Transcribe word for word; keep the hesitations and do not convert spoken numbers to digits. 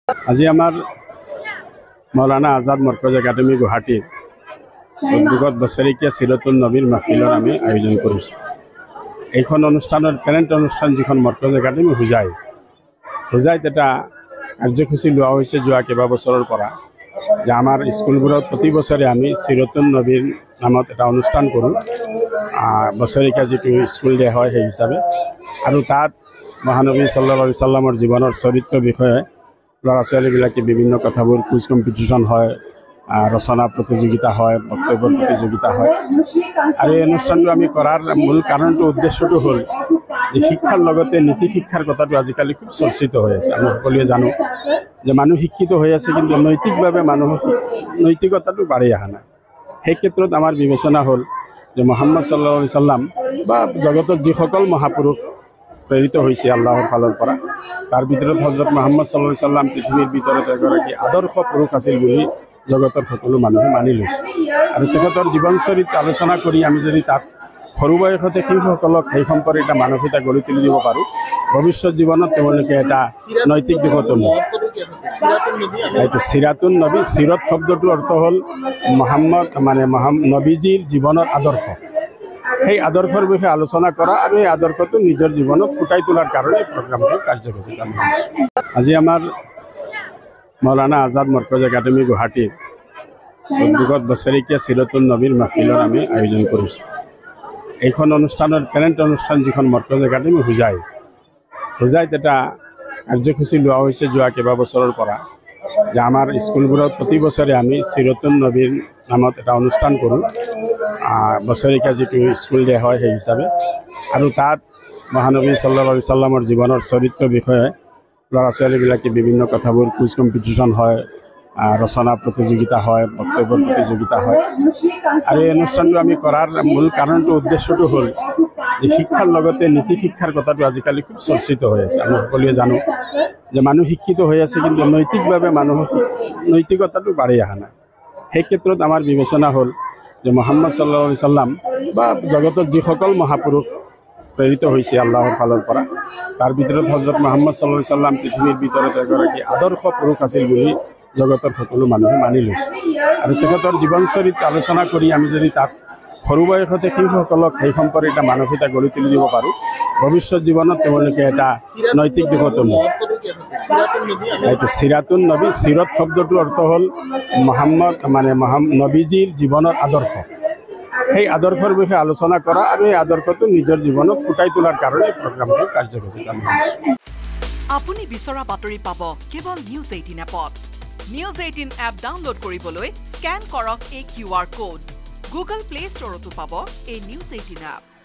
আজি আমার মৌলানা আজাদ মার্কাজ একাডেমি গুৱাহাটীৰ উদ্যোগত বছৰেকীয়া সিৰতুন নবীৰ মাহফিলৰ আমি আয়োজন কৰিছোঁ। এইখন অনুষ্ঠানৰ পেৰেণ্ট অনুষ্ঠান যিখন মাৰ্কাজ একাডেমি হুজাই হুজাইত এটা কাৰ্যসূচী লোৱা হৈছে যোৱা কেইবা বছৰৰ পৰা যে আমাৰ স্কুলবোৰত প্ৰতি বছৰে আমি সিৰতুন নবীৰ নামত এটা অনুষ্ঠান কৰোঁ। বছৰেকীয়া যিটো স্কুল ডে হয় সেই হিচাপে, আৰু তাত মহানবী সাল্লাল্লাহু আলাইহি সাল্লামৰ জীৱনৰ চৰিত্ৰ বিষয়ে ল'ৰা ছোৱালীবিলাকে বিভিন্ন কথাবোৰ কুইজ কম্পিটিশ্যন হয়, ৰচনা প্ৰতিযোগিতা হয়, বক্তব্য প্ৰতিযোগিতা হয়। আৰু এই অনুষ্ঠানটো আমি কৰাৰ মূল কাৰণটো উদ্দেশ্যটো হ'ল যে শিক্ষাৰ লগতে নীতি শিক্ষাৰ কথাটো আজিকালি খুব চৰ্চিত হৈ আছে। আমি সকলোৱে জানো যে মানুহ শিক্ষিত হৈ আছে, কিন্তু নৈতিকভাৱে মানুহৰ নৈতিকতাটো বাঢ়ি অহা নাই। সেই ক্ষেত্ৰত আমাৰ বিবেচনা হ'ল যে মুহাম্মদ সাল্লাল্লাহু আলাইহি সাল্লাম বা জগতত যিসকল মহাপুৰুষ প্ৰেৰিত হৈছে আল্লাহৰ ফালৰ পৰা, তাৰ ভিতৰত হজৰত মুহাম্মদ সাল্লাল্লাহু আলাইহি সাল্লাম পৃথিৱীৰ ভিতৰত এগৰাকী আদৰ্শ পুৰুষ আছিল বুলি জগতৰ সকলো মানুহে মানি লৈছে। আৰু তেখেতৰ জীৱন চৰিত্ৰ আলোচনা কৰি আমি যদি তাত সৰু বয়সতে শিশুসকলক সেই সম্পৰ্কে এটা মানসিকতা গঢ়ি তুলি দিব পাৰোঁ, ভৱিষ্যত জীৱনত তেওঁলোকে এটা নৈতিক দিশত এইটো সিৰাতুন নবী। সিৰত শব্দটোৰ অৰ্থ হ'ল মুহাম্মদ মানে নবীজীৰ জীৱনৰ আদৰ্শ। সেই আদৰ্শৰ বিষয়ে আলোচনা কৰা আৰু এই আদৰ্শটো নিজৰ জীৱনত ফুটাই তোলাৰ কাৰণে প্ৰগ্ৰামটো কাৰ্যসূচী আমি আজি আমাৰ মৌলানা আজাদ মাৰ্কাজ একাডেমি গুৱাহাটীৰ উদ্যোগত বছৰেকীয়া সিৰতুন নবীৰ মাহফিলৰ আমি আয়োজন কৰিছোঁ। এইখন অনুষ্ঠানৰ পেৰেণ্ট অনুষ্ঠান যিখন মাৰ্কাজ একাডেমি হুজাই হুজাইত এটা কাৰ্যসূচী লোৱা হৈছে যোৱা কেইবা বছৰৰ পৰা যে আমাৰ স্কুলবোৰত প্ৰতি বছৰে আমি সিৰতুন নবীৰ নামত এটা অনুষ্ঠান কৰোঁ। বছৰেকীয়া যিটো স্কুল ডে হয় সেই হিচাপে, আৰু তাত মহানবী সাল্লাল্লাহু আলাইহি সাল্লামৰ জীৱনৰ চৰিত্ৰ বিষয়ে ল'ৰা ছোৱালীবিলাকে বিভিন্ন কথাবোৰ কুইজ কম্পিটিশ্যন হয়, ৰচনা প্ৰতিযোগিতা হয়, বক্তব্য প্ৰতিযোগিতা হয়। আৰু এই অনুষ্ঠানটো আমি কৰাৰ মূল কাৰণটো উদ্দেশ্যটো হ'ল যে শিক্ষাৰ লগতে নীতি শিক্ষাৰ কথাটো আজিকালি খুব চৰ্চিত হৈ আছে। আমি সকলোৱে জানো যে মানুহ শিক্ষিত হৈ আছে, কিন্তু নৈতিকভাৱে মানুহৰ নৈতিকতাটো বাঢ়ি অহা নাই। সেই ক্ষেত্ৰত আমাৰ বিবেচনা হ'ল যে মুহাম্মদ সাল্লাল্লাহু আলাইহি সাল্লাম বা জগতত যিসকল মহাপুৰুষ প্ৰেৰিত হৈছে আল্লাহৰ ফালৰ পৰা, তাৰ ভিতৰত হজৰত মুহাম্মদ সাল্লাল্লাহু আলাইহি সাল্লাম পৃথিৱীৰ ভিতৰত এগৰাকী আদৰ্শ পুৰুষ আছিল বুলি জগতৰ সকলো মানুহে মানি লৈছে। আৰু তেখেতৰ জীৱন চৰিত্ৰ আলোচনা কৰি আমি যদি তাত সৰু বয়সতে শিশুসকলক সেই সম্পৰ্কে এটা মানসিকতা গঢ়ি তুলি দিব পাৰোঁ, ভৱিষ্যত জীৱনত তেওঁলোকে এটা নৈতিক দিশত এইটো সিৰাতুন নবী। সিৰত শব্দটোৰ অৰ্থ হ'ল মুহাম্মদ মানে নবীজীৰ জীৱনৰ আদৰ্শ। সেই আদৰ্শৰ বিষয়ে আলোচনা কৰা আৰু এই আদৰ্শটো নিজৰ জীৱনত ফুটাই তোলাৰ কাৰণে প্ৰগ্ৰামটো কাৰ্যসূচী আমি আপুনি বিচৰা বাতৰি পাব কেৱল নিউজ এইটিন এপত। নিউজ এইটিন এপ ডাউনলোড কৰিবলৈ স্কেন কৰক এই Q R code. Google play ষ্টৰতো পাব এই নিউজ এইটিন এপ।